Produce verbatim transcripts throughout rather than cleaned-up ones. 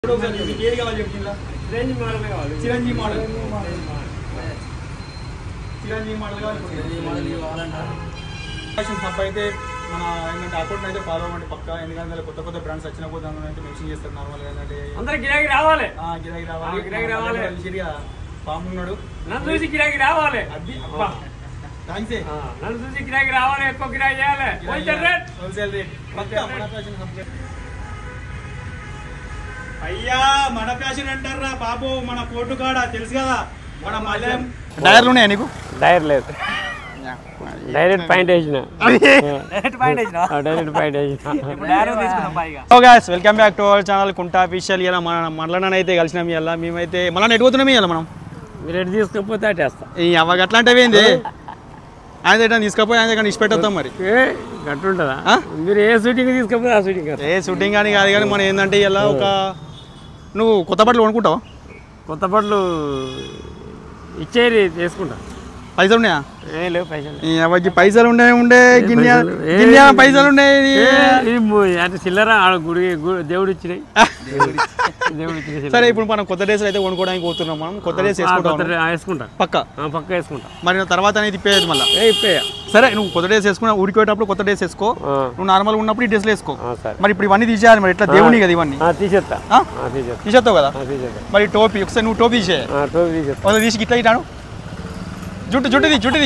Chiranjeevi model Chiranjeevi model Chiranjeevi model అయితే మన ఏంటంటే అకౌంట్ అయితే ఫాలో అవ్వండి పక్క. ఎందుకంటే కొత్త కొత్త బ్రాండ్స్ వచ్చిన పోతే అందులో అయితే మెన్షన్ చేస్తారు నార్మల్గా. ఏంటంటే అందరూ గిరాకీ రావాలి గిరాకీ రావాలి గిరాకీ రావాలి ఫామ్ ఉన్నాడు నన్ను చూసి గిరాకీ రావాలి. అది థ్యాంక్స్ నన్ను చూసి గిరాకీ రావాలి, ఎక్కువ గిరాకీ చేయాలి. హోల్సేల్ రేట్ హోల్సేల్ రేట్ అయ్యా. మన ఫ్యాషన్ అంటారా బాబు, మన కోర్టు కాడ తెలుసు కదా. మన మళ్ళీ డైర్లు ఉన్నాయా నీకు? డైర్ లేదు, డైరెక్ట్ పాయింట్ వేసిన డైరెక్ట్ పాయింట్ వేసిన డైరెక్ట్ పాయింట్ వేసిన. So guys welcome back to our channel Kunta official. ఇలా మన మళ్ళీ అయితే కలిసినాం. ఇలా మేమైతే మళ్ళీ ఎటు పోతున్నాం ఇలా మనం. మీరు ఎటు తీసుకపోతే అటు వేస్తాం. ఈ అవ్వ అట్లాంటివి ఏంది ఆయన ఎట్లా తీసుకపోయి ఆయన దగ్గర ఇష్టపెట్టేస్తాం. మరి గట్టు ఉంటుందా? మీరు ఏ షూటింగ్ తీసుకపోతే ఆ షూటింగ్. ఏ షూటింగ్ కానీ కాదు కానీ మనం ఏంటంటే ఇలా ఒక నువ్వు కొత్త బట్టలు కొనుక్కుంటావా? కొత్త బట్టలు ఇచ్చేది తీసుకుంటా. పైసలు ఉన్నాయా? ఏ లేవు పైసలు. పైసలు ఉండే ఉండే గిన్నె గిన్నె పైసలు ఉన్నాయి అంటే చిల్లర గుడి దేవుడు ఇచ్చినాయి. సరే ఇప్పుడు మనం కొత్త డ్రెస్సులు అయితే కొనుక్కోవడానికి పోతున్నాం. మనం కొత్త డ్రెస్ వేసుకుంటాం పక్క పక్క వేసుకుంటా. మరి తర్వాత అనేది ఇప్పేది మళ్ళీ ఇప్పే. సరే నువ్వు కొత్త డ్రెస్ వేసుకున్నా ఊరికేటప్పుడు కొత్త డ్రెస్ వేసుకో. నువ్వు నార్మల్ ఉన్నప్పుడు ఈ డ్రెస్లు వేసుకో. మరి ఇప్పుడు ఇవన్నీ తీసేయాలి. మరి ఎట్లా దేవుని కదా ఇవన్నీ తీసేస్తా తీసేస్తావు కదా. మరి టోపీ ఒకసారి నువ్వు టోపీ తీసే తీసి ఇట్లా ఇటాను జుట్టు జుట్టుది జుట్టుది.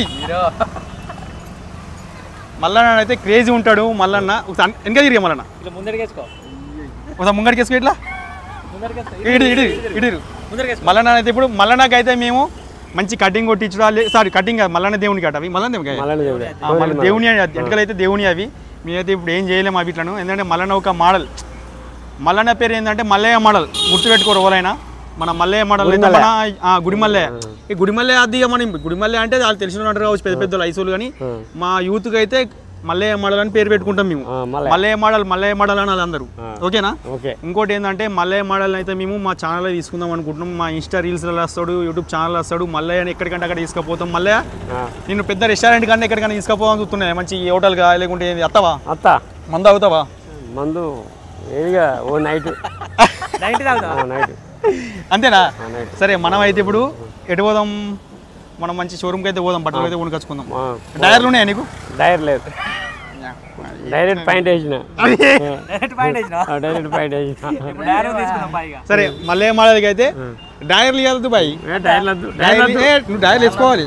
మల్లన్న అయితే క్రేజీ ఉంటాడు. మల్లన్న వెనక తిరిగా మల్లన్న ఒకసారి ముంగడికి వేసుకో ఇట్లా ఇడి ఇడి ఇడిరు మల్లన్న అయితే. ఇప్పుడు మల్లన్నకి అయితే మేము మంచి కటింగ్ కొట్టించడా సారీ కటింగ్ మల్లన్న దేవునికి అట అవి మల్లన్న దేవుని దేవుని వెనకలు అయితే దేవుని అవి. మేమైతే ఇప్పుడు ఏం చేయలేము అవి ఇట్లను. ఎందుకంటే మల్లన్న ఒక మోడల్. మల్లన్న పేరు ఏంటంటే మల్లయ్య మోడల్. గుర్తుపెట్టుకోరు ఎవరైనా. మన మల్లయ్య మోడల్ అయితే మన గుడిమల్లె. ఈ గుడిమల్లె అది మనం గుడిమల్లె అంటే వాళ్ళు తెలిసిన అంటారు కావచ్చు పెద్ద పెద్ద ఐసోలు. కానీ మా యూత్కి అయితే మల్లయ్య మోడల్ అని పేరు పెట్టుకుంటాం మేము. మల్లయ్య మోడల్ మల్లయ్య మోడల్ అని అది అందరూ ఓకేనా. ఇంకోటి ఏంటంటే మల్లయ్య మోడల్ అయితే మేము మా ఛానల్లో తీసుకుందాం అనుకుంటున్నాం. మా ఇన్స్టా రీల్స్లో వస్తాడు, యూట్యూబ్ ఛానల్ వస్తాడు. మల్లయ్య ఎక్కడికంటే అక్కడ తీసుకుపోతాం. మల్లయ్య నేను పెద్ద రెస్టారెంట్ కానీ ఎక్కడికైనా తీసుకుపోవాలని చూస్తున్నాయి. మంచి హోటల్ గా లేకుంటే అత్తవా అత్త మందు అవుతావా? మందు ఓ నైట్ నైట్ నైట్ అంతేనా? సరే మనం అయితే ఇప్పుడు ఎటు పోదాం? మనం మంచి షోరూమ్కి అయితే పోదాం. బట్టలు అయితే కొనుకొచ్చుకుందాం. డైర్లు ఉన్నాయా నీకు? డైర్ లేదు, డైరెక్ట్ పాయింట్ వేసిన డైరెక్ట్ పాయింట్ వేసిన. సరే మళ్ళీ మళ్ళీ అయితే డైర్లు ఇవ్వద్దు బాయ్. నువ్వు డైర్లు వేసుకోవాలి.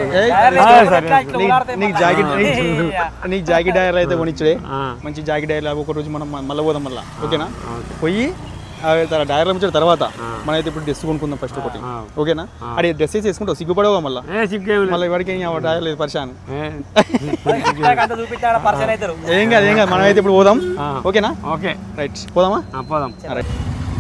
నీకు జాకెట్ నీకు జాకెట్ డైర్లు అయితే కొనిచ్చుడే. మంచి జాకెట్ డైర్లు ఒక రోజు మనం మళ్ళీ పోదాం మళ్ళీ ఓకేనా. పోయి డైర్లు ఇచ్చిన తర్వాత మనం అయితే ఇప్పుడు డ్రెస్ కొనుక్కుందాం ఫస్ట్ ఒకటి ఓకేనా. అది డ్రెస్ వేసి వేసుకుంటావు సిగ్గుపడవా మళ్ళీ మళ్ళీ వాడికి డైర్ లేదు పరిశాన్. ఏం కాదు ఏం కాదు మనం అయితే ఇప్పుడు పోదాం ఓకేనా. ఓకే రైట్ పోదామా పోదాం. రైట్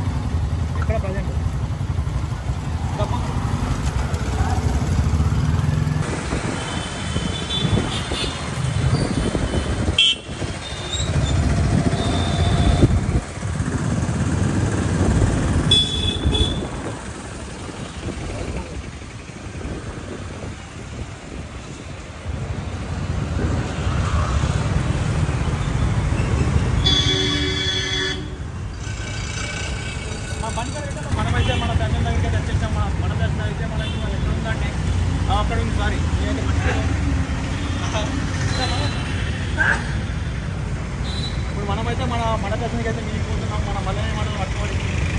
మనమైతే మన ఫ్యాషన్ దగ్గరికి అయితే వచ్చేసాం. మన మన దర్శనం అయితే మనకి ఎక్కడ ఉందంటే అక్కడ ఉంది. సారీ నేనైతే మంచిగా ఇప్పుడు మనమైతే మన మన దర్శనకి అయితే మీకు పోతున్నాం. మన మళ్ళీ మనం పట్టుకోవాలి.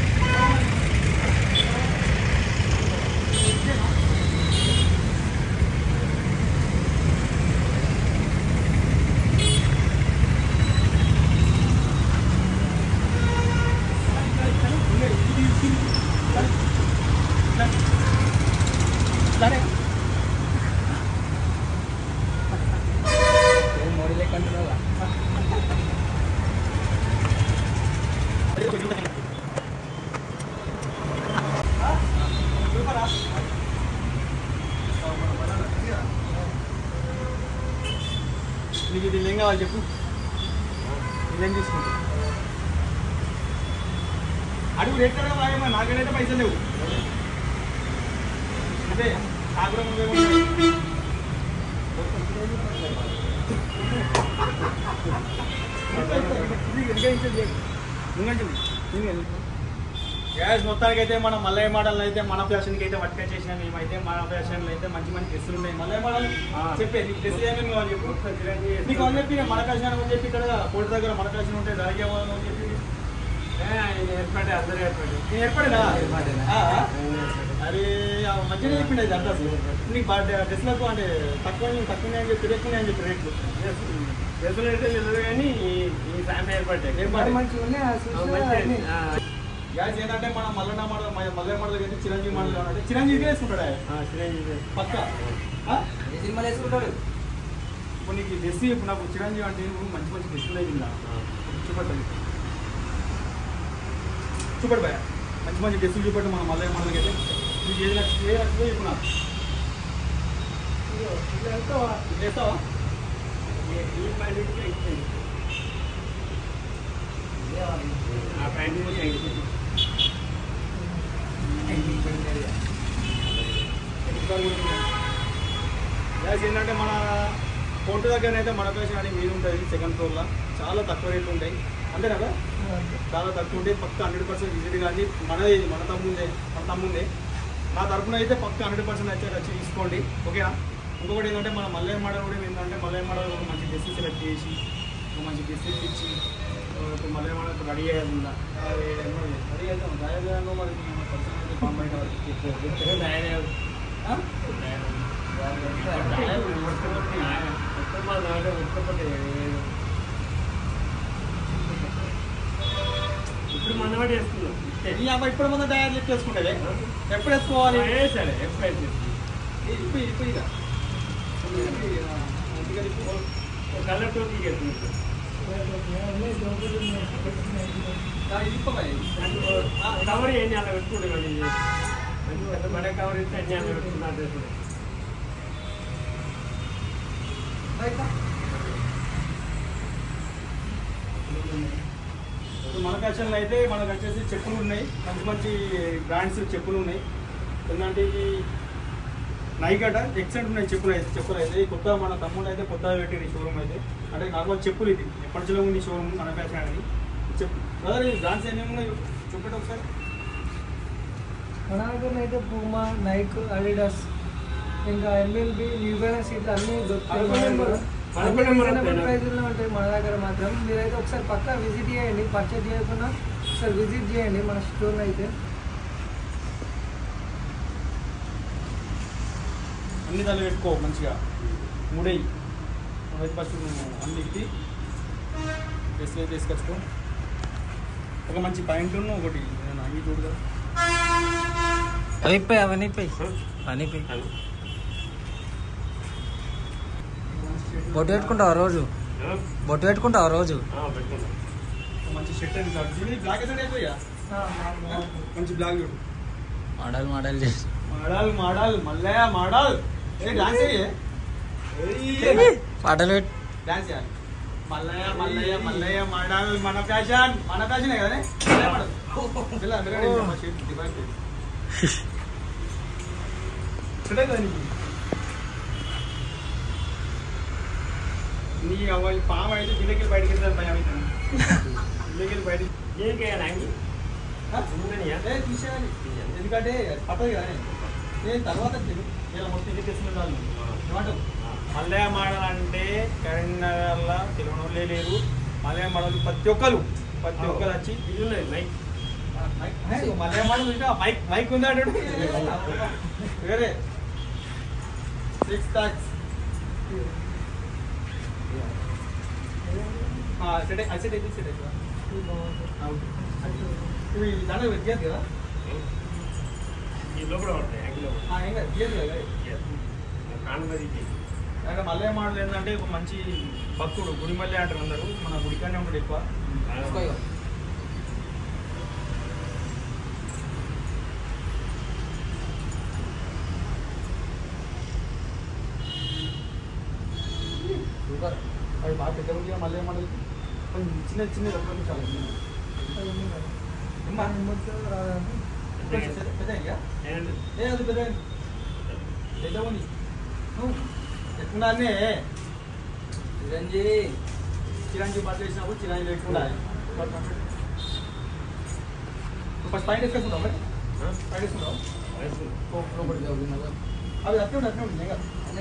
సరే నీకు ఇది ఏం కావాలి చెప్పు. ఇదేం తీసుకుంటా అడుగు రేట్ కదా బాగా. నాకైతే పైసలు లేవు. అదే ఆగ్రహం ముంగంటుంది గాయస్ మొత్తానికి అయితే మనం మల్లయ్య మోడల్ అయితే మన ఫ్యాషన్కి అయితే వర్క్ చేసినాం. మేమైతే మన ఫ్యాషన్లో అయితే మంచి మంచి డ్రెస్సులు ఉన్నాయి. మల్లయ్య మోడల్ చెప్పే నీకు డ్రెస్ ఏమేమి కావాలి చెప్పు. నీకు అని చెప్పి మన ఫ్యాషన్ అని చెప్పి ఇక్కడ కోటి దగ్గర మన ఫ్యాషన్ ఉంటే దానికి ఏమని చెప్పి ఏర్పడే అందరూ ఏర్పడే నేను ఏర్పడేనా అరే మంచిగా చెప్పిండి అయితే అడ్రస్ నీకు డ్రెస్లకు అంటే తక్కువ తక్కువనే అని చెప్పి ఎక్కువనే అని చెప్పి రేట్లు డ్రెస్సులు అయితే తెలియదు కానీ ఈ ఫ్యామిలీ ఏర్పడ్డాయి గ్యాస్ ఏంటంటే మనం మల్లన్న మోడల్ మల్లయ్య మోడల్ అయితే చిరంజీవి మోడల్ అంటే చిరంజీవి వేసుకుంటాడు చిరంజీవి పక్క సినిమాలు వేసుకుంటాడు. ఇప్పుడు నీకు డ్రెస్ ఇప్పుడు నాకు చిరంజీవి అంటే మంచి మంచి డ్రెస్సులు అయిందా చూపట్టదు చూపడు భయ మంచి మంచి డ్రెస్సులు చూపట్టు మన మల్లయ్య మోడల్కి అయితే నీకు ఏది నచ్చింది ఏ నచ్చిందో ఇప్పుడు నాకు వేస్తావా ఆ ప్యాంట్ ఏంటంటే మన కోర్టు దగ్గర అయితే మన ఫ్యాషన్ అని మీరు ఉంటుంది సెకండ్ ఫ్లోర్లో చాలా తక్కువ రేట్లు ఉంటాయి అంతే కదా చాలా తక్కువ ఉంటాయి పక్క హండ్రెడ్ పర్సెంట్ విజిట్ కానీ మనది మన తమ్ముందే మన తమ్ముందే నా తరఫున అయితే పక్క హండ్రెడ్ పర్సెంట్ అయితే వచ్చి తీసుకోండి ఓకేనా. ఇంకొకటి ఏంటంటే మన మల్లయ్య మోడల్ కూడా ఏంటంటే మల్లయ్య మోడల్ ఒక మంచి డ్రెస్ సెలెక్ట్ చేసి ఒక మంచి డ్రెస్ ఇచ్చి మల్లయ్య మోడల్ రెడీ అయ్యేదిందా రెడీ అవుతాం దయాదాలో మరి పర్సన్ అయితే బాంబ్ బయట దయాదేవ్ ఇప్పుడు మనవాడు వేసుకున్నాం నీ అమ్మ ఇప్పుడు మనం తయారు చెప్పి వేసుకుంటుంది ఎప్పుడు వేసుకోవాలి సరే ఎప్పుడు ఇప్పుడు ఇప్పుడు ఇక కలర్ టోపీ కవర్ ఏంటి అలా పెట్టుకుంటాను మన కవర్ ఇస్తే అన్ని అలా పెట్టుకున్నా మన ఫ్యాషన్లో అయితే మనకు వచ్చేసి చెప్పులు ఉన్నాయి మంచి మంచి బ్రాండ్స్ చెప్పులు ఉన్నాయి ఎందుకంటే నైకట ఎక్సెంట్ ఉన్నాయి చెప్పులు అయితే చెప్పులు అయితే కొత్త మన తమ్ముడు అయితే కొత్తగా పెట్టింది షోరూమ్ అయితే అంటే నార్మల్ చెప్పులు ఇది ఎప్పటిలో ఉంది షోరూమ్ మన ఫ్యాషన్ అనేది చెప్పు బ్రదర్ ఈ బ్రాండ్స్ ఏమేమి ఉన్నాయి చెప్పండి ఒకసారి. మన దగ్గర అయితే పూమా నైక్ అడిడాస్ ఇంకా ఎంఎల్బి న్యూ బ్యాలెన్స్ ఇట్లా అన్నీ దొరుకుతాయి ప్రైజ్లో ఉంటాయి మన దగ్గర మాత్రం. మీరైతే ఒకసారి పక్కా విజిట్ చేయండి పర్చేజ్ చేయకుండా ఒకసారి విజిట్ చేయండి మన స్టోర్ అయితే అన్ని తల్లి పెట్టుకో మంచిగా మూడేయి అయితే ఫస్ట్ అన్ని ఇట్టి డ్రెస్ అయితే తీసుకొచ్చుకో ఒక మంచి ప్యాంట్ ఉన్న ఒకటి అన్ని చూడగా అయిపోయి అవన్నీ పోయి పని పోయి బొట్టు పెట్టుకుంటావు రోజు బొట్టు పెట్టుకుంటావు రోజు మంచి షర్ట్ అండ్ బ్లాక్ అయిపోయా మంచి బ్లాక్ చూడు మోడల్ మోడల్ చేసి మోడల్ మోడల్ మల్లయ్య మోడల్ ఏ డాన్స్ పాటలు పెట్టి డాన్స్ చేయాలి మల్లయ్య మల్లయ్య మల్లయ్య మోడల్ మన ఫ్యాషన్ మన ఫ్యాషనే కదా నీ అవ్వాలి పాము అయితే గిన్నెకి బయటకి వెళ్తాను భయం అవుతాను గిన్నెకి బయటకి తీసేయాలి ఎందుకంటే పట్టదు కదా నేను తర్వాత ఇలా మొత్తం ఇది తీసుకున్నాను ఏమంటావు మల్లయ్య మోడల్ అంటే కరీంనగర్లో తెలియనోళ్ళే లేరు మల్లయ్య మోడల్ ప్రతి ఒక్కరు ప్రతి ఒక్కరు వచ్చి ఇది ఉన్నది మైక్ మల్లయ్య మోడల్ ఇంకా మైక్ మైక్ ఉందా వేరే సిక్స్ టాక్స్ సెట్ సెట్ అయితే సెట్ అవుతుందా ఇవి దాంట్లో పెట్టేది కదా ఈ లోపల ఉంటాయి ఏం కాదు తీయదు కదా అంటే మల్లయ్య మోడల్ ఏంటంటే ఒక మంచి భక్తుడు గుడి మల్లె అంటారు అందరూ మన గుడికానే ఉంటాడు ఎక్కువ సూపర్ అవి బాగా పెద్ద ఉంది మల్లయ్య మోడల్ కొంచెం చిన్న చిన్న రకం చాలా పెద్ద పెద్ద పెద్ద ఉంది ఎక్కువనే చిరంజీవి చిరంజీవి బట్టలు వేసినప్పుడు చిరంజీవి ఎక్కువ ఫస్ట్ పైన వేసుకుంటాం మరి పైన వేసుకుంటాం అది అట్లే ఉండి అట్లే ఉండి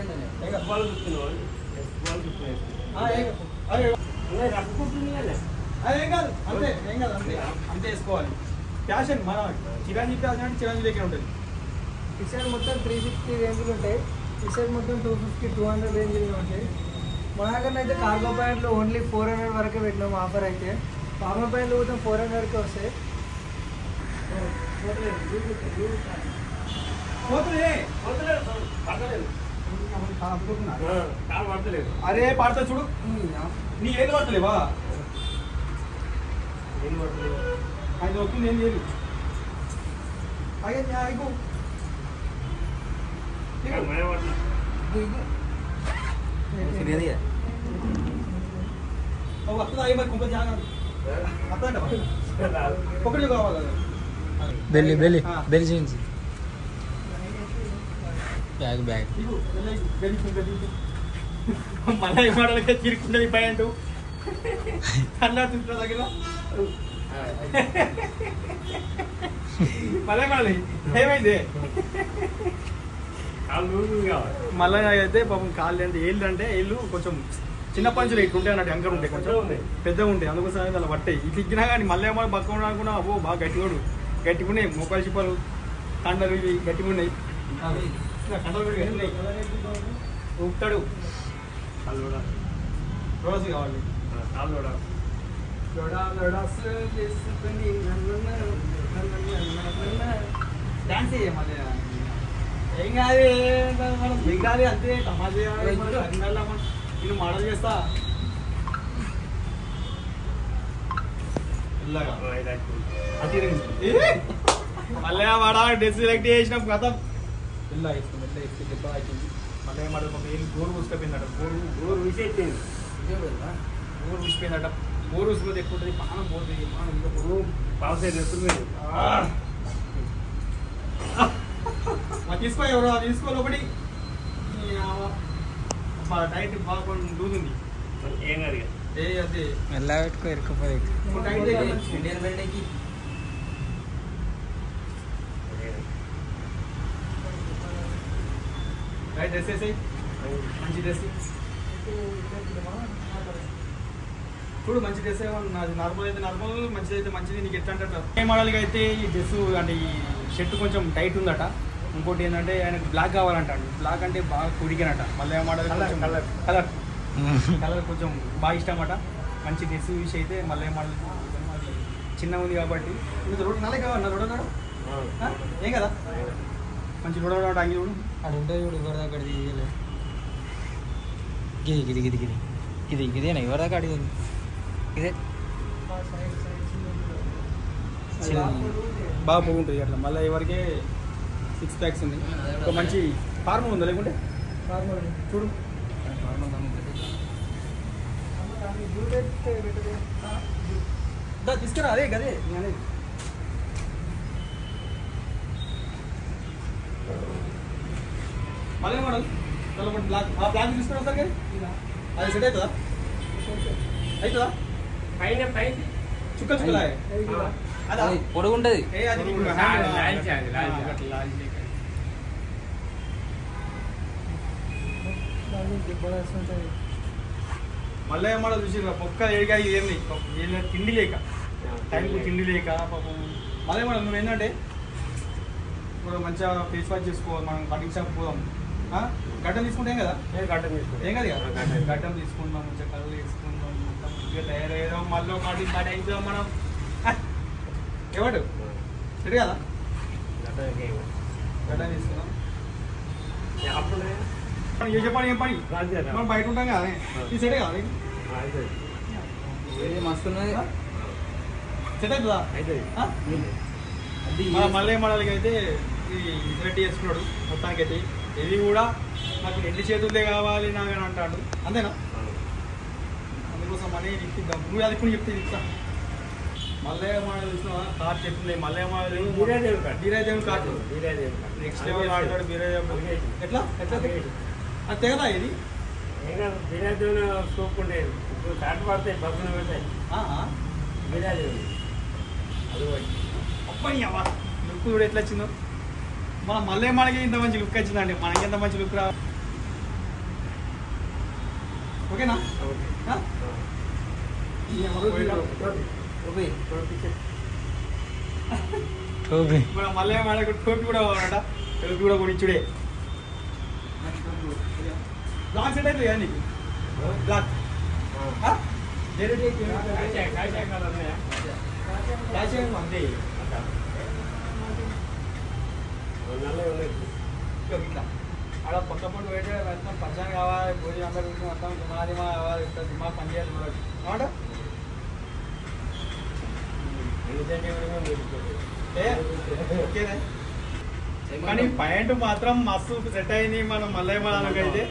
అదేం కాదు అంతే ఏం కాదు అంతే అంతే వేసుకోవాలి ఫ్యాషన్ మన చిరంజీవి ఫ్యాషన్ అంటే చిరంజీవి దగ్గర ఉంటుంది ఈ సైడ్ మొత్తం త్రీ ఫిఫ్టీ రేంజ్లు ఉంటాయి ఈ సైడ్ మొత్తం టూ ఫిఫ్టీ టూ హండ్రెడ్ రేంజ్లు ఉంటాయి మన దగ్గర అయితే కార్గో ప్యాంట్లు ఓన్లీ ఫోర్ హండ్రెడ్ వరకే పెట్టినాము ఆఫర్ అయితే ఫార్మల్ ప్యాంట్లు మొత్తం ఫోర్ హండ్రెడ్కి వస్తాయి అరే పాడతా చూడు నీ ఏది పడతలేవా ఏం పడతలేవా అది వస్తుంది ఏం చేయలేదు అయ్యా అయిపో వస్తుందా అయ్యి మరి కొంచెం జాగ్రత్త ఒకటి కావాలి బెల్లి బెల్లి బెల్లి చేయించి బ్యాగ్ బ్యాగ్ మళ్ళీ మోడల్గా తిరుగుతున్నది ప్యాంటు అన్నా తింటున్న దగ్గర మళ్ళీ మళ్ళీ ఏమైంది మళ్ళీ అయితే పాపం కాళ్ళు అంటే ఏళ్ళు అంటే ఏళ్ళు కొంచెం చిన్న పంచులు ఇట్లా ఉంటాయి అన్నట్టు అంకర్ ఉంటాయి కొంచెం పెద్దగా ఉంటాయి అందుకోసం అలా పట్టాయి ఇట్లా ఇచ్చినా కానీ మళ్ళీ ఏమో బక్క అనుకున్నా అబ్బో బాగా గట్టిగా గట్టిగా ఉన్నాయి మొక్కలు చిప్పలు కండలు ఇవి గట్టిగా ఉన్నాయి కండలు కూడా గట్టి ఉన్నాయి ఊపుతాడు రోజు కావాలి డాన్స్ చేయ మళ్ళీ ఏం కాదు మనం దిగాలి అంతే తమాషా నేను మోడల్ చేస్తా మళ్ళీ వాడా డ్రెస్ సెలెక్ట్ చేసినాం కదా ఇలా వేసుకుని మెల్ల వేసుకుని దెబ్బ అయిపోయింది మళ్ళీ మళ్ళీ ఏం గోరు ఊసుకపోయిందట గోరు గోరు విసిపోయింది గోరు ఊసిపోయిందట గోరు ఊసిపోతే ఎక్కువ ఉంటుంది పానం పోతుంది పానం ఇంకా గోరు పాసే తీసుకో ఎవరో తీసుకోవాలి ఒకటి టైట్ బాగా లూజ్ ఉంది ఏం కాదు ఏ అదే మెల్లగా పెట్టుకో ఇరుక్కుపోయి ఇండియన్ బెల్ట్కి డ్రెస్ వేసాయి మంచి డ్రెస్ చూడు మంచి డ్రెస్ నాది నార్మల్ అయితే నార్మల్ మంచిది అయితే మంచిది నీకు ఎట్లా అంటే ఏ మోడల్గా అయితే ఈ డ్రెస్ అంటే ఈ షర్ట్ కొంచెం టైట్ ఉందట ఇంకోటి ఏంటంటే ఆయనకు బ్లాక్ కావాలంటాడు బ్లాక్ అంటే బాగా కుడికినట మళ్ళీ ఏ మోడల్ కలర్ కలర్ కలర్ కొంచెం బాగా ఇష్టం అట మంచి డ్రెస్ విషయం అయితే మళ్ళీ ఏ మోడల్ అది చిన్న ఉంది కాబట్టి ఇంకా రోడ్ నల్లే కావాలి రోడ్ ఏం కదా మంచి రోడ్ అంగి చూడు అది ఉంటుంది చూడు ఎవరిదాకా అక్కడ తీయలే గిది గిది గిది గిది గిది గిదేనా ఎవరిదాకా అడిగింది ఇదే బాగా బాగుంటుంది అట్లా మళ్ళీ ఎవరికే సిక్స్ ప్యాక్స్ ఉంది ఒక మంచి ఫార్మల్ ఉందా లేకుంటే ఫార్మల్ చూడు తీసుకురా అదే కదే అదే మళ్ళీ మోడల్ చల్లబడి బ్లాక్ ఆ బ్లాక్ తీసుకుని వస్తారు కానీ అది సెట్ అవుతుందా అవుతుందా పైన పైన చుక్కలు చుక్కలా అదా పొడుగుంటది ఏ అది మళ్ళీ మోడల్ చూసి మొక్క ఏడిగా ఏమి తిండి లేక టైంకు తిండి లేక పాపం మళ్ళీ మోడల్ నువ్వు ఏంటంటే ఇప్పుడు మంచిగా ఫేస్ వాష్ చేసుకోవాలి మనం కటింగ్ షాప్ పోదాం గడ్డం తీసుకుంటాం కదా గడ్డం తీసుకుంటాం ఏం కదా గడ్డం తీసుకుంటాం మంచిగా కళ్ళు వేసుకుంటాం మొత్తం మంచిగా తయారయ్యాం మళ్ళీ కటింగ్ స్టార్ట్ అయిపోయాం మనం ఏవాడు సరే కదా గడ్డం తీసుకుందాం ఏ చెప్పండి ఏం పని మనం బయట ఉంటాం కదా ఈ సెటే కదా మస్తున్నది సెట్ అవుతుందా మన మళ్ళీ మోడల్కి అయితే ఇది సెలెక్ట్ చేసుకున్నాడు మొత్తానికి అయితే ఇది కూడా నాకు ఎన్ని చేతులే కావాలి నాకు అని అంటాడు అంతేనా అందుకోసం మనీ ఇప్పిద్దాం నువ్వు అది ఇప్పుడు చెప్తే ఇస్తా మళ్ళీ మోడల్ చూసినా కార్ చెప్తుంది మళ్ళీ మోడల్ బీరాదేవుడు కార్ నెక్స్ట్ లెవెల్ ఆడతాడు బీరాదేవుడు ఎట్లా ఎట్లా అది తెగదా ఇది బీరాదేవుడు స్కోప్ ఉండేది ఇప్పుడు కాటు పడతాయి బస్సులు పెడతాయి బీరాదేవుడు అది లుక్ కూడా ఎట్లా వచ్చిందో మన మళ్ళీ మనకి ఇంత మంచి లుక్ వచ్చిందండి మనకి ఎంత మంచి లుక్ రా ఓకేనా మన మళ్ళీ మనకు టోపీ కూడా కావాలట టోపీ కూడా కొనిచ్చుడే బ్లాక్ సెట్ అయితే నీకు బ్లాక్ అక్కడ పక్క పట్టు పెట్టే వెళ్తాం పరిచయం కావాలి భోజనం అందరూ మొత్తం దిమాగ్ దిమాగ్ కావాలి దిమాగ్ పని చేయాలి అనమాట ఓకేనా కానీ పాయింట్ మాత్రం మస్తు సెట్ అయింది మనం మళ్ళీ మనకైతే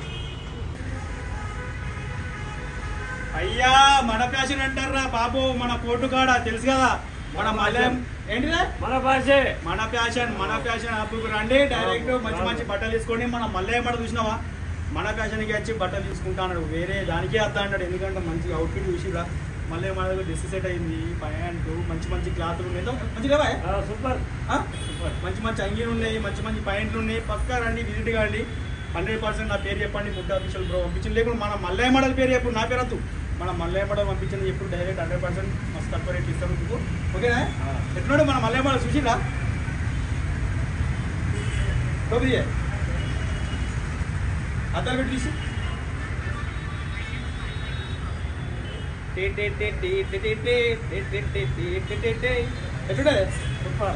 అయ్యా మన ప్యాషన్ అంటారా బాబు మన కోర్టు కాడ తెలుసు కదా మన మళ్ళీ ఏంటిదే మన భాష మన ప్యాషన్ మన ప్యాషన్ అప్పుకు రండి డైరెక్ట్ మంచి మంచి బట్టలు తీసుకోండి మన మళ్ళీ మడ చూసినావా మన ప్యాషన్కి వచ్చి బట్టలు తీసుకుంటా అన్నాడు వేరే దానికే వస్తా అన్నాడు ఎందుకంటే మంచి అవుట్ఫిట్ చూసిరా మళ్ళీ మన దగ్గర డ్రెస్ సెట్ అయింది ప్యాంట్ మంచి మంచి క్లాత్లు ఉన్నాయి మంచిగా సూపర్ మంచి మంచి అంగీలు ఉన్నాయి మంచి మంచి ప్యాంట్లు ఉన్నాయి పక్కా రండి విజిట్ కాండి హండ్రెడ్ పర్సెంట్ నా పేరు చెప్పండి ముద్ద ఆఫీషియల్ బ్రో పంపించింది లేకుండా మన మల్లయ్య మడల పేరు ఎప్పుడు నా పేరు వద్దు మన మల్లయ్య మడలు పంపించింది ఎప్పుడు డైరెక్ట్ హండ్రెడ్ పర్సెంట్ మస్తు తక్కువ రేట్ ఇస్తాను మీకు ఓకేనా ఎట్లున్నాడు మన మల్లయ్య మడలు చూసిరా టోపీ అద్దాలు పెట్టి తీసి ఎట్లుండే సూపర్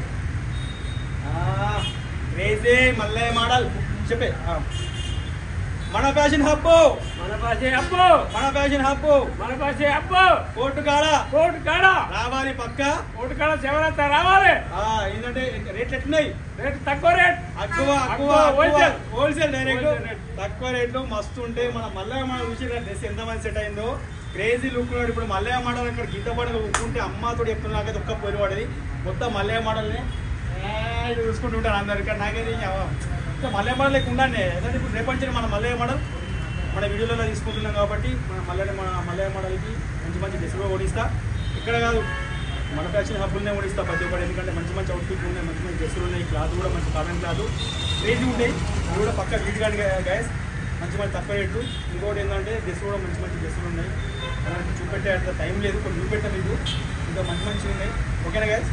క్రేజీ మల్లయ్య మోడల్ చెప్పే మన ఫ్యాషన్ హబ్బు మన భాష అప్పు మన ఫ్యాషన్ హబ్బు మన భాష అప్పు కోర్టు కాడ కోర్టు కాడ రావాలి పక్క కోర్టు కాడ సేవలంతా రావాలి ఏంటంటే రేట్లు ఎట్లున్నాయి రేట్ తక్కువ రేట్ అక్కువ అక్కువ హోల్సేల్ హోల్సేల్ డైరెక్ట్ తక్కువ రేట్లు మస్తు ఉంటాయి మన మల్లయ్య మోడల్ చూసి డ్రెస్ ఎంత మంది సెట్ అయిందో క్రేజీ లుక్ ఉన్నాడు ఇప్పుడు మల్లయ్య మోడల్ ఇక్కడ గీత పడక ఉక్కుంటే అమ్మతో చెప్తున్నా నాకైతే ఒక్క పోయి పడేది మొత్తం మల్లయ్య మోడల్ని చూసుకుంటూ ఉంటాను అందరు ఇక్కడ నాకైతే ఇంకా మల్లయ్య మోడల్ లెక్క ఉండండి ఎందుకంటే ఇప్పుడు రేపటి మన మల్లయ్య మోడల్ మన వీడియోలలో తీసుకుంటున్నాం కాబట్టి మన మల్లయ్య మన మల్లయ్య మోడల్కి మంచి మంచి డ్రెస్సులు ఓడిస్తా ఇక్కడ కాదు మన ఫ్యాషన్ హబ్బులనే ఓడిస్తా ప్రతి ఒక్కటి ఎందుకంటే మంచి మంచి అవుట్ఫిట్లు ఉన్నాయి మంచి మంచి డ్రెస్సులు ఉన్నాయి క్లాత్ కూడా మంచి కాటన్ క్లాత్ క్రేజీ ఉంటాయి అవి కూడా పక్క వీటి కానీ గ్యాస్ మంచి మంచి తక్కువ రేటు ఇంకోటి ఏంటంటే డ్రెస్ కూడా మంచి మంచి డ్రెస్సులు ఉన్నాయి అలాంటి చూపెట్టే అంత టైం లేదు కొన్ని చూపెట్టలేదు ఇంకా మంచి మంచిగా ఉన్నాయి ఓకేనా గ్యాస్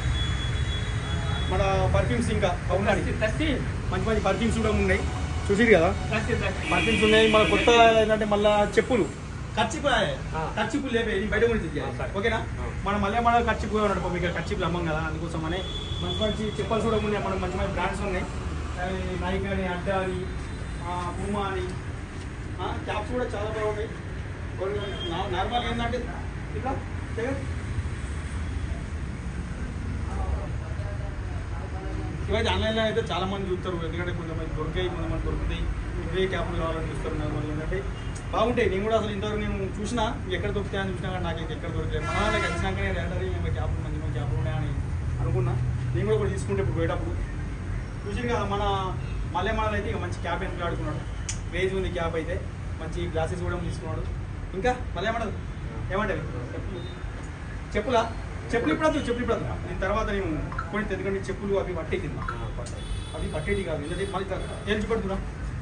మన పర్ఫ్యూమ్స్ ఇంకా అవునాయి మంచి మంచి పర్ఫ్యూమ్స్ కూడా ఉన్నాయి చూసిరు కదా పర్ఫ్యూమ్స్ ఉన్నాయి మన కొత్త ఏంటంటే మళ్ళీ చెప్పులు ఖర్చిపు ఖర్చిపులు లేవే బయట కూడా ఓకేనా మనం మళ్ళీ మన ఖర్చిపు ఉన్నాడు మీకు ఖర్చిపులు అమ్మం కదా అందుకోసం అనే మంచి మంచి చెప్పల్స్ కూడా ఉన్నాయి మనకు మంచి మంచి బ్రాండ్స్ ఉన్నాయి నైక్ అని అడ్డా అని పూమా అని క్యాప్స్ కూడా చాలా బాగున్నాయి నార్మల్ ఏంటంటే ఇట్లా ఇవైతే ఆన్లైన్లో అయితే చాలా మంది చూస్తారు ఎందుకంటే కొంతమంది దొరికాయి కొంతమంది దొరుకుతాయి ఇవే క్యాప్లు కావాలని చూస్తారు నార్మల్ ఏంటంటే బాగుంటాయి నేను కూడా అసలు ఇంతవరకు నేను చూసినా ఎక్కడ దొరుకుతాయని చూసినా కానీ నాకు ఎక్కడ దొరికాయి మన వాళ్ళకి వచ్చినాకనే రేటరీ క్యాప్లు మంచి మంచి క్యాప్లు ఉన్నాయని అనుకున్నా నేను కూడా ఒకటి తీసుకుంటే ఇప్పుడు పోయేటప్పుడు చూసి కదా మన మల్లె మోడల్ అయితే ఇక మంచి క్యాప్ ఎందుకు ఆడుకున్నాడు క్రేజ్ ఉంది క్యాప్ అయితే మంచి గ్లాసెస్ కూడా తీసుకున్నాడు ఇంకా మల్లె మోడల్ ఏమంటే చెప్పులా చెప్పులు ఇప్పుడు వద్దు చెప్పులు ఇప్పుడు వద్దు నేను తర్వాత నేను కొన్ని ఎందుకంటే చెప్పులు అవి పట్టే కింద అవి పట్టేటి కాదు ఎందుకంటే మళ్ళీ ఏం పడుతున్నా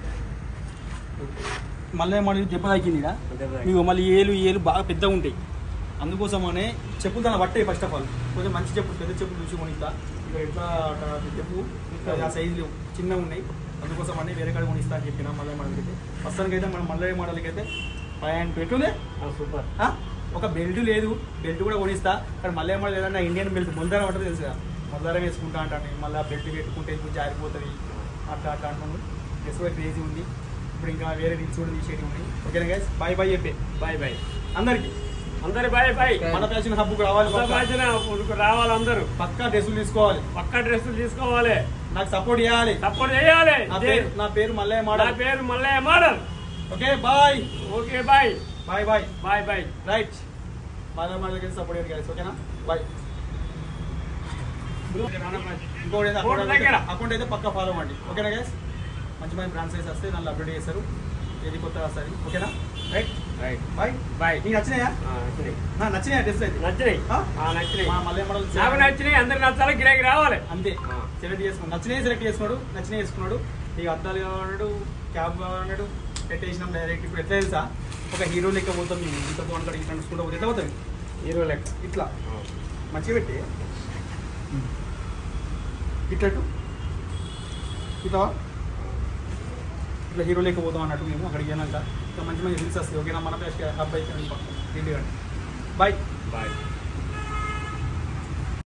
మళ్ళీ మళ్ళీ దెబ్బ తాకింది నీకు మళ్ళీ ఏలు ఏలు బాగా పెద్దగా ఉంటాయి అందుకోసమనే చెప్పులు దాన్ని పట్టాయి ఫస్ట్ ఆఫ్ ఆల్ కొంచెం మంచి చెప్పులు పెద్ద చెప్పులు చూసి కొనిస్తా ఇక ఎట్లా చెప్పు ఆ సైజులు చిన్నగా ఉన్నాయి అందుకోసం అన్నీ వేరే కాడ కొనిస్తా అని చెప్పిన మల్లయ్య మోడల్కి అయితే ప్రస్తుతానికి అయితే మన మల్లయ్య మోడల్కి అయితే ప్యాంట్ పెట్టుందే సూపర్ ఒక బెల్ట్ లేదు బెల్ట్ కూడా కొనిస్తా కానీ మళ్ళీ ఏమో లేదన్నా ఇండియన్ బెల్ట్ మొదలారం ఉంటుంది తెలుసు కదా మొదలారం వేసుకుంటా అంటాను మళ్ళీ బెల్ట్ పెట్టుకుంటే ఇప్పుడు జారిపోతుంది అట్లా అట్లా అంటున్నాను డ్రెస్ కూడా క్రేజీ ఉంది ఇప్పుడు ఇంకా వేరే రీల్స్ కూడా తీసేవి ఉన్నాయి ఓకేనా గైస్ బాయ్ బాయ్ చెప్పే బాయ్ బాయ్ అందరికి అందరి బాయ్ బాయ్ మన ఫ్యాషన్ హబ్బుకు రావాలి రావాలి అందరూ పక్కా డ్రెస్సులు తీసుకోవాలి పక్కా డ్రెస్సులు తీసుకోవాలి నాకు సపోర్ట్ చేయాలి సపోర్ట్ చేయాలి నా పేరు నా పేరు మల్లయ్య మోడల్ నా పేరు Mallayya model okay bye okay bye bye bye bye bye right Mallayya మోడల్కి సపోర్ట్ చేయాలి గైస్ ఓకేనా బాయ్ ఇంకోటి అకౌంట్ అయితే పక్కా ఫాలో అవ్వండి ఓకేనా గైస్ మంచి మంచి బ్రాండ్స్ అయితే వస్తే నన్ను అప్డేట్ చేస్తారు ఏది కొత్తగా వస్తుంది ఓకేనా రైట్ రైట్ బాయ్ బాయ్ నీకు నచ్చినాయా నచ్చినాయి నా నచ్చినాయా డ్రెస్ అయితే నచ్చినాయి ఆ? ఆ, నచ్చినాయి మా మళ్ళీ మోడల్ నాకు నచ్చినాయి అందరికి నచ్చాలి గిరాకీ రావాలి అంతే ఆ. సెలెక్ట్ చేసుకున్నాడు నచ్చినాయి సెలెక్ట్ చేసుకున్నాడు నచ్చినాయి వేసుకున్నాడు ఇక అద్దాలు కావాలన్నాడు క్యాబ్ కావాలన్నాడు పెట్టేసినాం డైరెక్ట్ ఇప్పుడు ఎట్లా తెలుసా ఒక హీరో లెక్క పోతాం మేము ఇంత బాగుంటాడు ఇట్లా నడుచుకుంటూ పోతే ఎట్లా పోతాం హీరో లెక్క ఇట్లా మంచిగా పెట్టి ఇట్లట్టు ఇట్లా ఇట్లా హీరో లెక్క పోతాం అన్నట్టు మేము అక్కడికి వెళ్ళాక ఇంకా మంచి మంచి రీల్స్ వస్తాయి ఓకేనా మన పేస్ట్ అబ్బాయి ఇంటి బాయ్ బాయ్